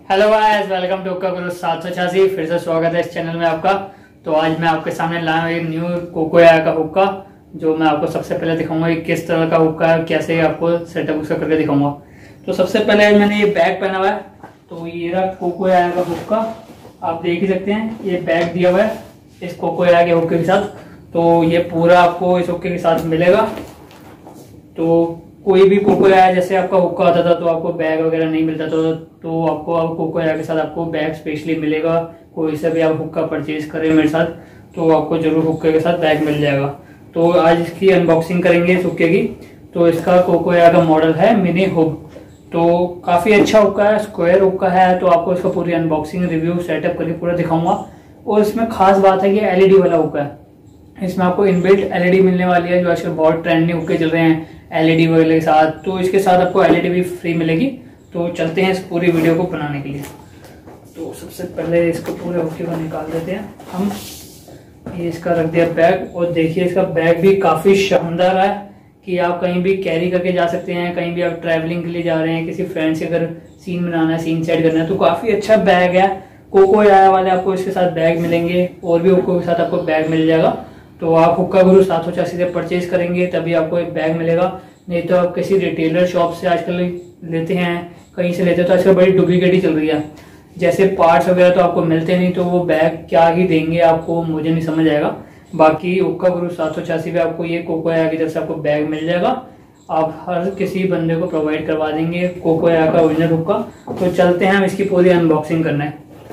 Hello guys, welcome to हुक्का गुरु 786। फिर से स्वागत है इस चैनल में आपका। तो आज मैं आपके सामने लाया हूँ एक न्यू कोकोया का हुक्का, जो मैं आपको सबसे पहले दिखाऊंगा कि किस तरह का हुक्का है, कैसे आपको सेटअप उसका करके दिखाऊंगा। तो सबसे पहले मैंने ये बैग पहना हुआ है, तो ये रहा कोकोया का हुक्का। आप देख ही सकते हैं, ये बैग दिया हुआ है इस कोकोया के हुक्के के साथ। तो ये पूरा आपको इस हुक्के के साथ मिलेगा। तो कोई भी कोकोया जैसे आपका हुक्का आता था तो आपको बैग वगैरह नहीं मिलता था, तो आपको अब कोकोया के साथ आपको बैग स्पेशली मिलेगा। कोई सा भी आप हुक्का परचेज करें मेरे साथ तो आपको जरूर हुक्के के साथ बैग मिल जाएगा। तो आज इसकी अनबॉक्सिंग करेंगे इस हुक्के की। तो इसका कोकोया का मॉडल है मिनी हुब। तो काफी अच्छा हुक्का है, स्क्वायर हुक्का है। तो आपको इसका पूरी अनबॉक्सिंग रिव्यू सेटअप करके पूरा दिखाऊंगा। और इसमें खास बात है कि एलईडी वाला हुक्का है। इसमें आपको इनबिल्ट एलईडी मिलने वाली है, जो आजकल बहुत ट्रेंडिंग हुक्के चल रहे हैं एलईडी वगैरह के साथ। तो इसके साथ आपको एलईडी भी फ्री मिलेगी। तो चलते हैं इस पूरी वीडियो को बनाने के लिए। तो सबसे पहले इसको पूरे हुक्के को निकाल देते हैं हम। ये इसका रख दिया बैग, और देखिए इसका बैग भी काफी शानदार है कि आप कहीं भी कैरी करके जा सकते हैं। कहीं भी आप ट्रैवलिंग के लिए जा रहे हैं, किसी फ्रेंड से अगर सीन बनाना है, सीन सेट करना है, तो काफी अच्छा बैग है। कोकोया वाले आपको इसके साथ बैग मिलेंगे, और भी हुक्कों के साथ आपको बैग मिल जाएगा। तो आप हुक्का गुरु 786 से परचेज करेंगे तभी आपको एक बैग मिलेगा। नहीं तो आप किसी रिटेलर शॉप से आजकल लेते हैं, कहीं से लेते हैं, तो आजकल बड़ी डुप्लीकेट ही चल रही है। जैसे पार्ट्स वगैरह तो आपको मिलते नहीं, तो वो बैग क्या ही देंगे आपको, मुझे नहीं समझ आएगा। बाकी हुक्का गुरु 786 पे आपको ये कोकोया की तरफ से आपको बैग मिल जाएगा। आप हर किसी बंदे को प्रोवाइड करवा देंगे कोकोया का ओरिजिनल हुक्का। तो चलते हैं हम इसकी पूरी अनबॉक्सिंग करने।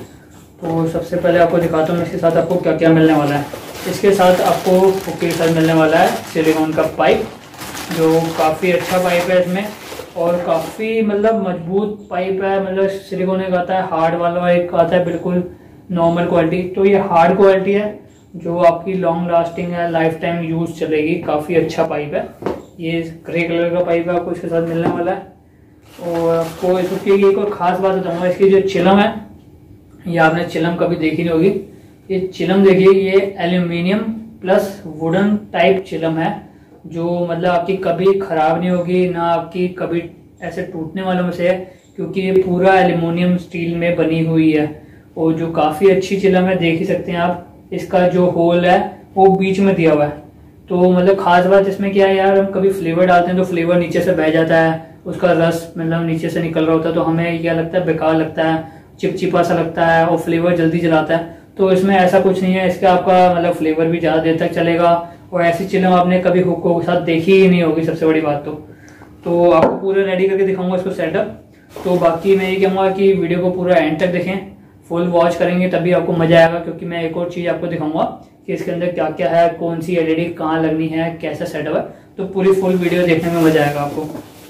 तो सबसे पहले आपको दिखाता हूँ इसके साथ आपको क्या क्या मिलने वाला है। इसके साथ आपको हुक्के के साथ मिलने वाला है सिलिकॉन का पाइप, जो काफ़ी अच्छा पाइप है इसमें, और काफ़ी मतलब मजबूत पाइप है। मतलब सिलिकॉन एक आता है हार्ड वाला, एक आता है बिल्कुल नॉर्मल क्वालिटी। तो ये हार्ड क्वालिटी है जो आपकी लॉन्ग लास्टिंग है, लाइफ टाइम यूज चलेगी। काफ़ी अच्छा पाइप है। ये ग्रे कलर का पाइप है आपको इसके साथ मिलने वाला है। और आपको इस हुक्के की एक और ख़ास बात बताऊँगा, इसकी जो चिलम है, ये आपने चिलम कभी देखी नहीं होगी। ये चिलम देखिए, ये एल्यूमिनियम प्लस वुडन टाइप चिलम है, जो मतलब आपकी कभी खराब नहीं होगी, ना आपकी कभी ऐसे टूटने वालों में से है, क्योंकि ये पूरा एल्यूमिनियम स्टील में बनी हुई है। और जो काफ़ी अच्छी चिलम है, देख ही सकते हैं आप। इसका जो होल है वो बीच में दिया हुआ है। तो मतलब खास बात इसमें क्या है यार, हम कभी फ्लेवर डालते हैं तो फ्लेवर नीचे से बह जाता है, उसका रस मतलब नीचे से निकल रहा होता है, तो हमें क्या लगता है, बेकार लगता है, चिपचिपा सा लगता है, और फ्लेवर जल्दी जलाता है। तो इसमें ऐसा कुछ नहीं है। इसका आपका मतलब फ्लेवर भी ज़्यादा देर तक चलेगा। और ऐसी चिलम आपने कभी हुक्कों के साथ देखी ही नहीं होगी, सबसे बड़ी बात। तो आपको पूरे रेडी करके दिखाऊंगा इसको सेटअप। तो बाकी मैं ये कहूँगा कि वीडियो को पूरा एंड तक देखें, फुल वॉच करेंगे तभी आपको मजा आएगा। क्योंकि मैं एक और चीज़ आपको दिखाऊंगा कि इसके अंदर क्या क्या है, कौन सी एलईडी कहाँ लगनी है, कैसा सेटअप है। तो पूरी फुल वीडियो देखने में मजा आएगा आपको।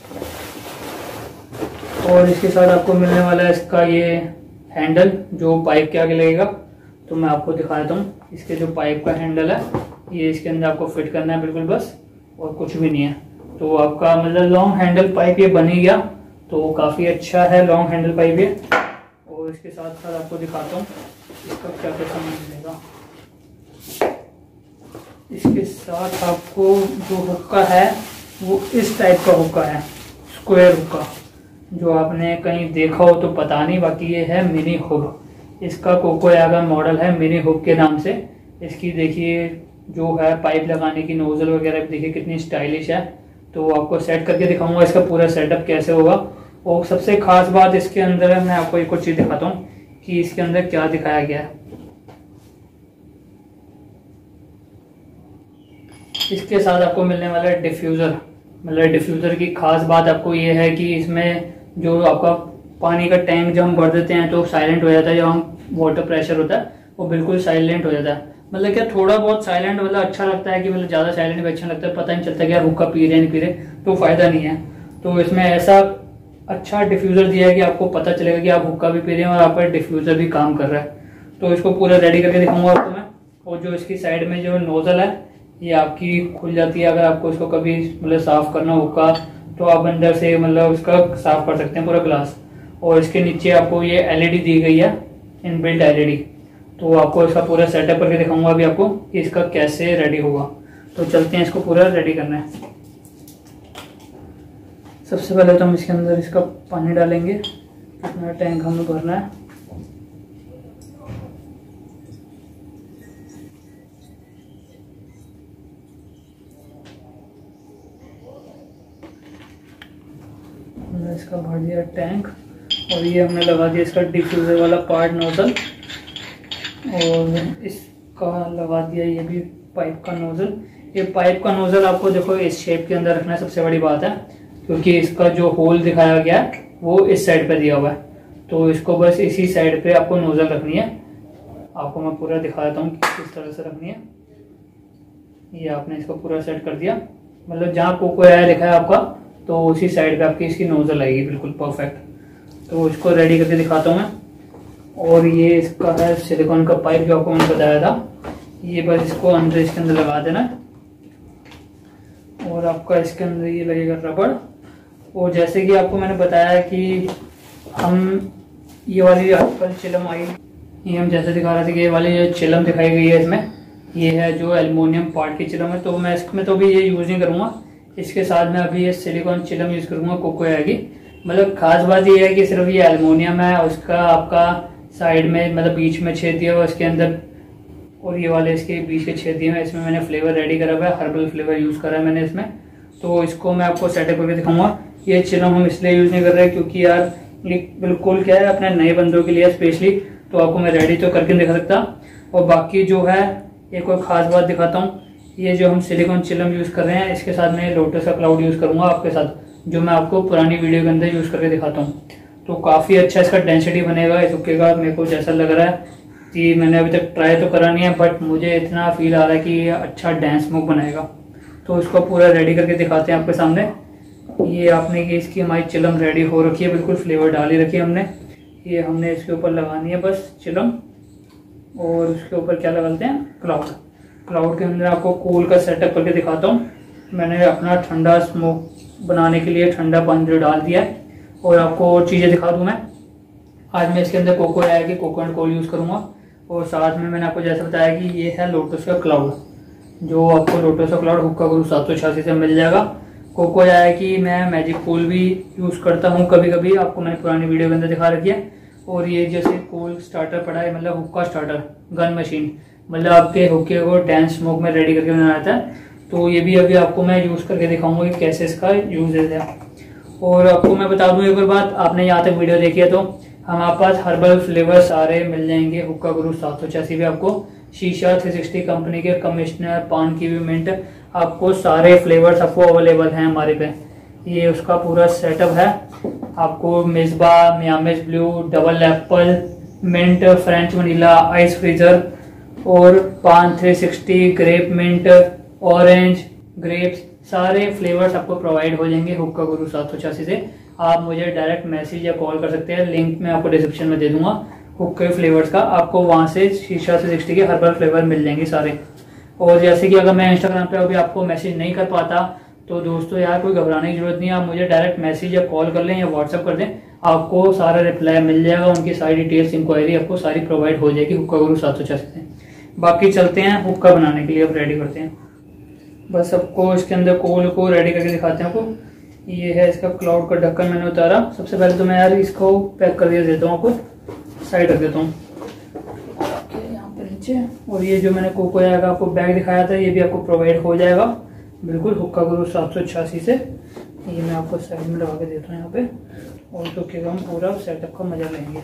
और इसके साथ आपको मिलने वाला है इसका ये हैंडल, जो पाइप के आगे लगेगा। तो मैं आपको दिखा देता हूँ। इसके जो पाइप का हैंडल है, ये इसके अंदर आपको फिट करना है बिल्कुल बस, और कुछ भी नहीं है। तो आपका मतलब लॉन्ग हैंडल पाइप ये बन ही गया। तो काफ़ी अच्छा है लॉन्ग हैंडल पाइप ये। और इसके साथ साथ आपको दिखाता हूँ इसका क्या क्या सामान मिलेगा। इसके साथ आपको जो हुक्का है वो इस टाइप का हुक्का है, स्क्वायर हुक्का, जो आपने कहीं देखा हो तो पता नहीं। बाकी ये है मिनी हुब। इसका कोकोया का मॉडल है मिनी हुब के नाम से। इसकी देखिए जो है पाइप लगाने की नोजल वगैरह देखिए कितनी स्टाइलिश है। तो आपको सेट करके दिखाऊंगा इसका पूरा सेटअप कैसे होगा। और सबसे खास बात इसके अंदर है, मैं आपको एक और चीज़ दिखाता हूँ कि इसके अंदर क्या दिखाया गया है। इसके साथ आपको मिलने वाला है डिफ्यूज़र। मतलब डिफ्यूज़र की खास बात आपको ये है कि इसमें जो आपका पानी का टैंक जब हम भर देते हैं तो साइलेंट हो जाता है। जब हम वाटर प्रेशर होता है वो बिल्कुल साइलेंट हो जाता है। मतलब क्या थोड़ा बहुत साइलेंट मतलब अच्छा लगता है कि मतलब ज़्यादा साइलेंट भी अच्छा लगता है, पता नहीं चलता कि यार हुक्का पी रहे नहीं पी रहे, तो फायदा नहीं है। तो इसमें ऐसा अच्छा डिफ्यूज़र दिया है कि आपको पता चलेगा कि आप हुक्का भी पी रहे हैं और आपका डिफ्यूज़र भी काम कर रहा है। तो इसको पूरा रेडी करके दिखाऊंगा आपको मैं। और जो इसकी साइड में जो नोजल है ये आपकी खुल जाती है। अगर आपको इसको कभी मतलब साफ करना हुक्का तो आप अंदर से मतलब इसका साफ कर सकते हैं पूरा ग्लास। और इसके नीचे आपको ये एलईडी दी गई है, इनबिल्ट एलईडी। तो आपको इसका पूरा सेटअप करके दिखाऊंगा अभी आपको कि इसका कैसे रेडी होगा। तो चलते हैं इसको पूरा रेडी करना है। सबसे पहले तो हम इसके अंदर इसका पानी डालेंगे अपना टैंक हमें भरना है। हमने इसका भर दिया टैंक और ये हमने लगा दिया इसका डिफ्यूज़र वाला पार्ट नोजल, और इसका लगा दिया ये भी पाइप का नोजल। ये पाइप का नोजल आपको देखो इस शेप के अंदर रखना सबसे बड़ी बात है, क्योंकि इसका जो होल दिखाया गया है वो इस साइड पे दिया हुआ है, तो इसको बस इसी साइड पे आपको नोजल रखनी है। आपको मैं पूरा दिखा देता हूँ किस तरह से रखनी है। ये आपने इसको पूरा सेट कर दिया, मतलब जहाँ कोको आया लिखा है आपका, तो उसी साइड पे आपकी इसकी नोजल आएगी बिल्कुल परफेक्ट। तो इसको रेडी करके दिखाता हूँ मैं। और ये इसका है सिलिकॉन का पाइप जो आपको मैंने बताया था, ये बस इसको अंदर इसके अंदर लगा देना, और आपका इसके अंदर ये लगेगा रबड़। और जैसे कि आपको मैंने बताया कि हम ये वाली आजकल चिलम आई, ये हम जैसे दिखा रहे थे कि ये वाली जो चिलम दिखाई गई है इसमें, ये है जो एल्युमिनियम पार्ट की चिलम है, तो मैं इसमें तो भी ये यूज़ नहीं करूँगा। इसके साथ में अभी ये सिलिकॉन चिलम यूज़ करूँगा कोकोया की। मतलब खास बात ये है कि सिर्फ ये एल्युमिनियम है, उसका आपका साइड में मतलब बीच में छेद दिया हुआ इसके अंदर, और ये वाले इसके बीच के छेद दिए हुए। इसमें मैंने फ्लेवर रेडी करा हुआ है, हर्बल फ्लेवर यूज़ करा है मैंने इसमें, तो इसको मैं आपको सेटअप करके दिखाऊंगा। ये चिलम हम इसलिए यूज़ नहीं कर रहे क्योंकि यार ये बिल्कुल क्या है अपने नए बंदों के लिए स्पेशली, तो आपको मैं रेडी तो करके दिखा सकता। और बाकी जो है एक और ख़ास बात दिखाता हूँ, ये जो हम सिलिकॉन चिलम यूज़ कर रहे हैं इसके साथ मैं लोटस का क्लाउड यूज़ करूँगा आपके साथ, जो मैं आपको पुरानी वीडियो के अंदर यूज़ करके दिखाता हूँ। तो काफ़ी अच्छा इसका डेंसिटी बनेगा इस हुक्के का। मेरे को जैसा लग रहा है कि मैंने अभी तक ट्राई तो करा नहीं है, बट मुझे इतना फील आ रहा है कि ये अच्छा डेंस स्मोक बनाएगा। तो इसको पूरा रेडी करके दिखाते हैं आपके सामने। ये आपने कि इसकी हमारी चिलम रेडी हो रखी है, बिल्कुल फ्लेवर डाली रखी है हमने। ये हमने इसके ऊपर लगानी है बस चिलम, और उसके ऊपर क्या लगाते हैं क्लाउड। क्लाउड के अंदर आपको कूल का सेटअप करके दिखाता हूँ। मैंने अपना ठंडा स्मोक बनाने के लिए ठंडा पानी डाल दिया है, और आपको और चीज़ें दिखा दूँ मैं। आज मैं इसके अंदर कोकोया की कोकोनट कोल यूज़ करूँगा, और साथ में मैंने आपको जैसे बताया कि ये है लोटस का क्लाउड, जो आपको लोटस का क्लाउड हुक्का गुरु 786 से मिल जाएगा। कोकोया है कि मैं मैजिक कोल भी यूज़ करता हूँ कभी कभी, आपको मैंने पुरानी वीडियो के अंदर दिखा रखी है। और ये जैसे कोल स्टार्टर पड़ा है, मतलब हुक्का स्टार्टर गन मशीन, मतलब आपके हुक्के को डेंस स्मोक में रेडी करके बनाया जाता है। तो ये भी अभी आपको मैं यूज़ करके दिखाऊंगा कि कैसे इसका यूज है। और आपको मैं बता दूं एक और बात, आपने यहाँ तक वीडियो देखी है तो हमारे पास हर्बल फ्लेवर सारे मिल जाएंगे। हुक्का गुरु 786 भी आपको, शीशा 360 कंपनी के कमिश्नर, पान की भी मिंट, आपको सारे फ्लेवर्स आपको अवेलेबल हैं हमारे पे। ये उसका पूरा सेटअप है। आपको मिसबा, Miami's blue, double apple, mint, French vanilla, ice freezer, और paan 360, grape mint, orange, grapes, सारे फ्लेवर्स आपको प्रोवाइड हो जाएंगे हुक्का गुरु 786 से। आप मुझे डायरेक्ट मैसेज या कॉल कर सकते हैं, लिंक मैं आपको डिस्क्रिप्शन में दे दूंगा हुक्के फ्लेवर्स का। आपको वहां से शीशा 360 के हर्बल फ्लेवर मिल जाएंगे सारे। और जैसे कि अगर मैं इंस्टाग्राम पे अभी आपको मैसेज नहीं कर पाता तो दोस्तों यार कोई घबराने की जरूरत नहीं है, आप मुझे डायरेक्ट मैसेज या कॉल कर लें या व्हाट्सअप कर दें, आपको सारा रिप्लाई मिल जाएगा। उनकी सारी डिटेल्स इंक्वायरी आपको सारी प्रोवाइड हो जाएगी हुक्का गुरु 786 से। बाकी चलते हैं हुक्का बनाने के लिए, अब रेडी करते हैं। बस आपको इसके अंदर कोल को रेडी करके दिखाते हैं आपको। ये है इसका क्लाउड का ढक्कन मैंने उतारा। सबसे पहले तो मैं यार इसको पैक कर दिया देता हूँ, आपको साइड रख देता हूँ यहाँ पे नीचे। और ये जो मैंने कोकोया का आपको बैग दिखाया था ये भी आपको प्रोवाइड हो जाएगा बिल्कुल हुक्का गुरु 786 से। ये मैं आपको साइड में लगा के देता हूँ यहाँ पे, और तो क्या हम पूरा सेटअप का मजा लेंगे।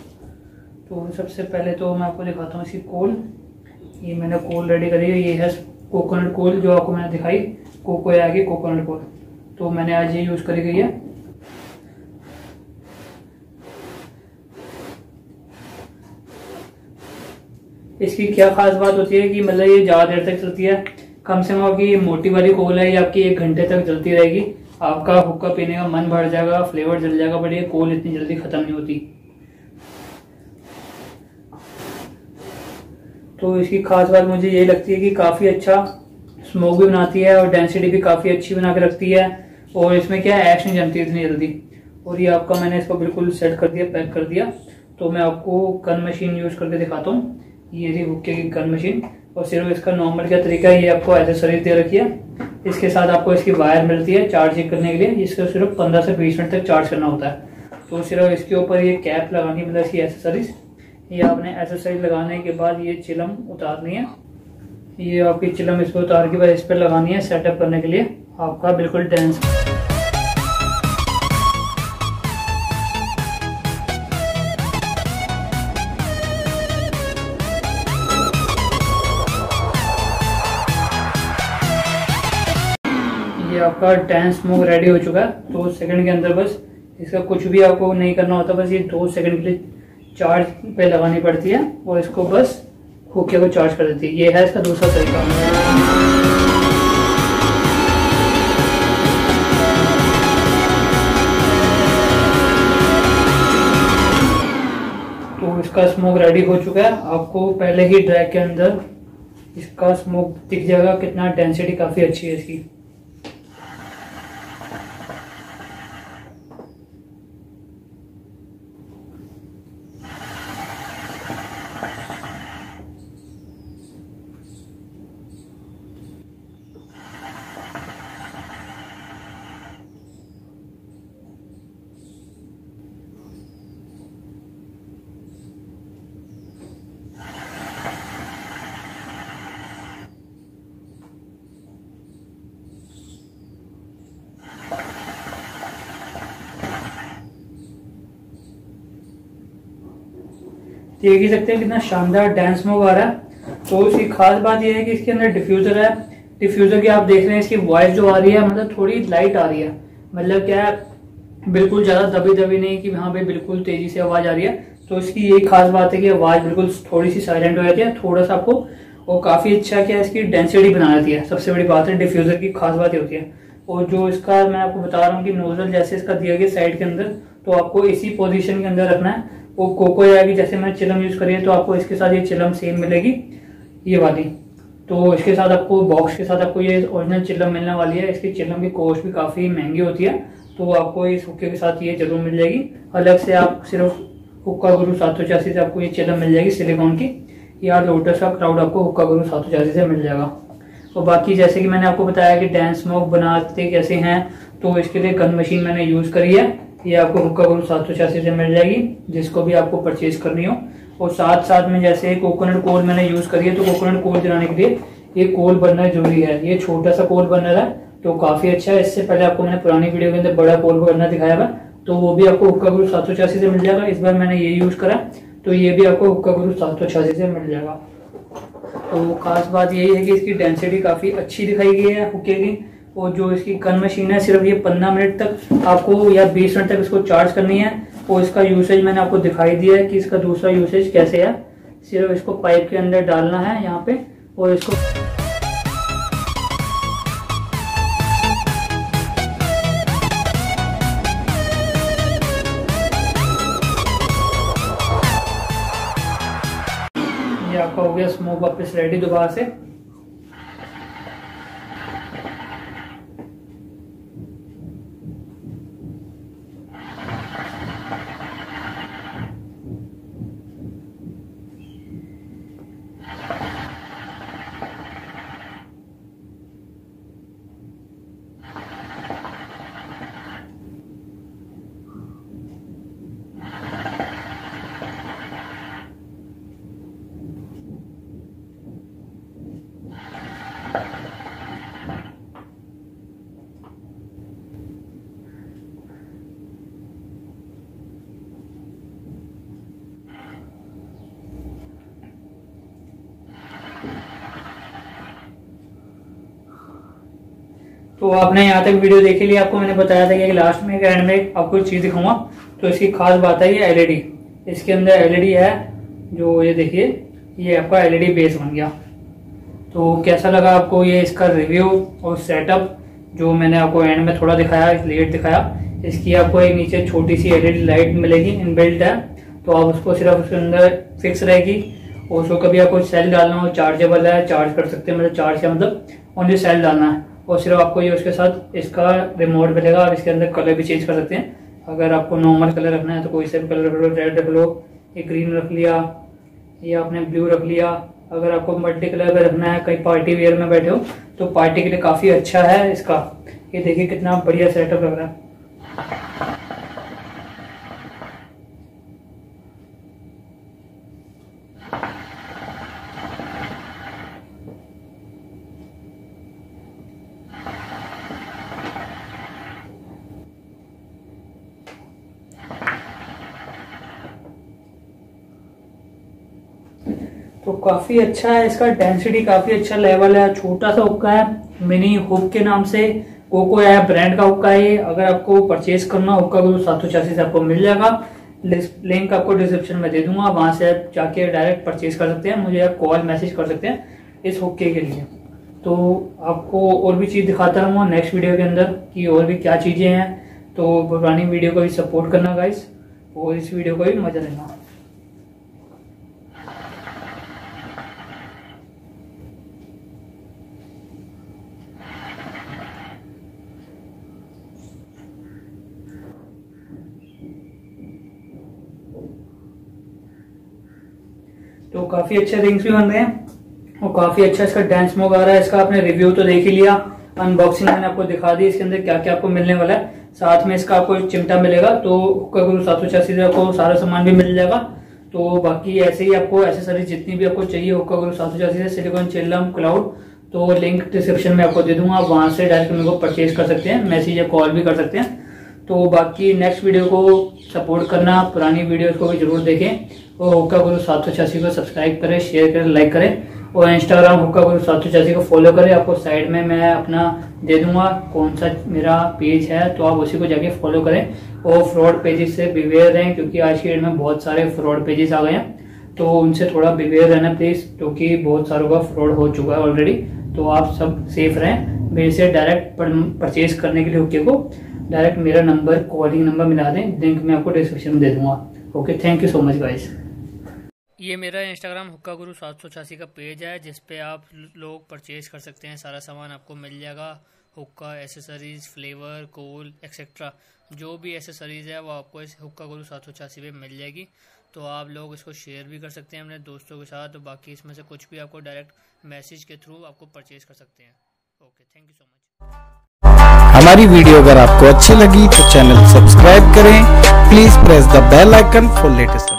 तो सबसे पहले तो मैं आपको दिखाता हूँ इसकी कोल। ये मैंने कोल रेडी करी है, ये है कोकोनट कोल जो आपको मैंने दिखाई, कोकोया की कोकोनट कोल। तो मैंने आज ये यूज करी गई है। इसकी क्या खास बात होती है कि मतलब ये ज्यादा देर तक चलती है, कम से कम आपकी मोटी वाली कोल है ये आपकी 1 घंटे तक चलती रहेगी। आपका हुक्का पीने का मन बढ़ जाएगा, फ्लेवर जल जाएगा, बट ये कोल इतनी जल्दी खत्म नहीं होती। तो इसकी खास बात मुझे ये लगती है कि काफ़ी अच्छा स्मोक भी बनाती है, और डेंसिटी भी काफ़ी अच्छी बना के रखती है, और इसमें क्या है ऐश नहीं जमती इतनी जल्दी। और ये आपका मैंने इसको बिल्कुल सेट कर दिया, पैक कर दिया। तो मैं आपको गन मशीन यूज़ करके दिखाता हूँ। ये थी हुक्के की गन मशीन, और सिर्फ इसका नॉर्मल क्या तरीका है, ये आपको एसेसरीज दे रखी है। इसके साथ आपको इसकी वायर मिलती है चार्जिंग करने के लिए, जिसको सिर्फ 15 से 20 मिनट तक चार्ज करना होता है। तो सिर्फ इसके ऊपर ये कैप लगानी, मतलब इसकी एसेसरीज, ये आपने एसेसरीज लगाने के बाद ये चिलम उतारनी है। ये आपकी चिलम इस पर उतार के बाद इस पर लगानी है सेटअप करने के लिए आपका बिल्कुल डांस। ये आपका डांस स्मोक रेडी हो चुका है। 2 सेकंड के अंदर बस इसका कुछ भी आपको नहीं करना होता, बस ये 2 सेकंड के लिए चार्ज पे लगानी पड़ती है और इसको बस हुक्के को चार्ज कर देती है। ये है इसका दूसरा तरीका। तो इसका स्मोक रेडी हो चुका है। आपको पहले ही ड्रैग के अंदर इसका स्मोक दिख जाएगा, कितना डेंसिटी काफी अच्छी है इसकी। देख ही सकते हैं कितना शानदार डांस स्मोक आ रहा है। तो इसकी खास बात यह है कि इसके अंदर डिफ्यूजर है। डिफ्यूजर की आप देख रहे हैं, इसकी वॉइस जो आ रही है मतलब थोड़ी लाइट आ रही है, मतलब क्या है, बिल्कुल ज्यादा दबी दबी नहीं कि हाँ भाई बिल्कुल तेजी से आवाज आ रही है। तो इसकी यही खास बात है कि आवाज बिल्कुल थोड़ी सी साइलेंट हो जाती है, थोड़ा सा आपको, और काफी अच्छा क्या है इसकी डेंसिटी बना देती है। सबसे बड़ी बात है डिफ्यूजर की खास बात ये होती है। और जो इसका मैं आपको बता रहा हूँ कि नोजल जैसे इसका दिया गया साइड के अंदर, तो आपको इसी पोजीशन के अंदर रखना है। वो कोकोया की जैसे मैंने चिलम यूज करी है, तो आपको इसके साथ ये चिलम सेम मिलेगी, ये वाली। तो इसके साथ आपको बॉक्स के साथ आपको ये ओरिजिनल चिलम मिलने वाली है। इसकी चिलम की कॉस्ट भी काफी महंगी होती है, तो आपको इस हुक्के के साथ ये जरूर मिल जाएगी। अलग से आप सिर्फ हुक्का गुरु 786 से आपको ये चिलम मिल जाएगी सिलिकॉन की, या लोटस का क्राउड आपको हुक्का गुरु 786 से मिल जाएगा। और बाकी जैसे कि मैंने आपको बताया कि डांस स्मोक बनाते कैसे हैं, तो इसके लिए गन मशीन मैंने यूज करी है। ये आपको हुक्का गुरु 786 से मिल जाएगी, जिसको भी आपको परचेज करनी हो। और साथ साथ में जैसे कोकोनट कोल मैंने यूज करी है, तो कोकोनट कोल जलाने के लिए ये कोल बर्नर जरूरी है। ये छोटा सा कोल बर्नर है, तो काफी अच्छा है। इससे पहले आपको मैंने पुरानी वीडियो के अंदर बड़ा कोल बर्नर दिखाया था, तो वो भी आपको हुक्का गुरु 786 से मिल जाएगा। इस बार मैंने ये यूज करा, तो ये भी आपको हुक्का गुरु 786 से मिल जाएगा। तो खास बात यही है कि इसकी डेंसिटी काफी अच्छी दिखाई गई है हुक्के की। और जो इसकी गन मशीन है, सिर्फ ये 15 मिनट तक आपको या 20 मिनट तक इसको चार्ज करनी है। और इसका यूसेज मैंने आपको दिखाई दिया है कि इसका दूसरा यूसेज कैसे है। सिर्फ इसको पाइप के अंदर डालना है यहाँ पे, और इसको ये आपका हो गया स्मोक वापस रेडी दोबारा से। तो आपने यहाँ तक वीडियो देखी ली। आपको मैंने बताया था कि लास्ट में एंड में आपको एक चीज दिखाऊंगा। तो इसकी खास बात है ये एलईडी, इसके अंदर एलईडी है जो ये देखिए, ये आपका एलईडी बेस बन गया। तो कैसा लगा आपको ये इसका रिव्यू और सेटअप, जो मैंने आपको एंड में थोड़ा दिखाया, लेट दिखाया। इसकी आपको एक नीचे छोटी सी एलईडी लाइट मिलेगी, इनबिल्ट है, तो आप उसको सिर्फ उसके अंदर फिक्स रहेगी। और उसको कभी आपको सेल डालना हो, चार्जेबल है, चार्ज कर सकते हैं, मतलब चार्ज का मतलब ओनली सेल डालना है। और सिर्फ आपको ये उसके साथ इसका रिमोट मिलेगा। आप इसके अंदर कलर भी चेंज कर सकते हैं। अगर आपको नॉर्मल कलर रखना है तो कोई सा भी कलर रख लो, रेड रख लो, ये ग्रीन रख लिया, ये आपने ब्लू रख लिया। अगर आपको मल्टी कलर में रखना है, कहीं पार्टी वेयर में बैठे हो, तो पार्टी के लिए काफी अच्छा है इसका। ये देखिए कितना बढ़िया सेटअप लग रहा है। काफ़ी अच्छा है, इसका डेंसिटी काफ़ी अच्छा लेवल है, छोटा सा हुक्का है, मिनी हुक के नाम से कोकोया ब्रांड का हुक्का है। अगर आपको परचेज करना हुक्का गुरु 786 से आपको मिल जाएगा। लिंक आपको डिस्क्रिप्शन में दे दूंगा, वहां से आप जाके डायरेक्ट परचेज कर सकते हैं, मुझे आप कॉल मैसेज कर सकते हैं इस हुक्के के लिए। तो आपको और भी चीज़ दिखाता रहूँगा नेक्स्ट वीडियो के अंदर कि और भी क्या चीज़ें हैं। तो पुरानी वीडियो को भी सपोर्ट करना गाइस, और इस वीडियो को भी मजा लेना। तो काफी अच्छे रिंग्स भी बन रहे हैं और काफी अच्छा इसका डांस स्मोक आ रहा है। इसका आपने रिव्यू तो देख ही लिया, अनबॉक्सिंग मैंने आपको दिखा दी, इसके अंदर क्या क्या आपको मिलने वाला है। साथ में इसका आपको चिमटा मिलेगा, तो हुक्का गुरु 786 से आपको सारा सामान भी मिल जाएगा। तो बाकी ऐसे ही आपको एसेसरीज जितनी भी आपको चाहिए हुक्का गुरु 786 से, सिलिकॉन चिल्लम क्लाउड, तो लिंक डिस्क्रिप्शन में आपको दे दूंगा, आप वहां से डायरेक्ट मेरे को परचेज कर सकते हैं, मैसेज या कॉल भी कर सकते हैं। तो बाकी नेक्स्ट वीडियो को सपोर्ट करना, पुरानी वीडियो को भी जरूर देखें और हुक्का गुरु 786 को सब्सक्राइब करें, शेयर करें, लाइक करें और इंस्टाग्राम हुक्का गुरु 786 को फॉलो करें। आपको साइड में मैं अपना दे दूंगा कौन सा मेरा पेज है, तो आप उसी को जाके फॉलो करें और फ्रॉड पेजेस से बिवेयर रहें, क्योंकि आज की डेट में बहुत सारे फ्रॉड पेजेस आ गए हैं, तो उनसे थोड़ा बिवेयर रहना प्लीज, क्योंकि बहुत सारों का फ्रॉड हो चुका है ऑलरेडी। तो आप सब सेफ रहें। मेरे से डायरेक्ट परचेज करने के लिए हुक्के को डायरेक्ट मेरा नंबर, कॉलिंग नंबर मिला दें, लिंक मैं आपको डिस्क्रिप्शन में दे दूंगा। Okay, thank you so much guys. ये मेरा इंस्टाग्राम हुक्का गुरु 786 का पेज है, जिस पे आप लोग परचेज कर सकते हैं, सारा सामान आपको मिल जाएगा, हुक्का, एसेसरीज, फ्लेवर, कोल एक्सेट्रा, जो भी एसेसरीज है वो आपको इस हुक्का गुरु 786 पे मिल जाएगी। तो आप लोग इसको शेयर भी कर सकते हैं अपने दोस्तों के साथ, तो बाकी इसमें से कुछ भी आपको डायरेक्ट मैसेज के थ्रू आपको परचेज कर सकते हैं। Okay, thank you so much. हमारी वीडियो अगर आपको अच्छी लगी तो चैनल सब्सक्राइब करें, please press the bell icon for latest.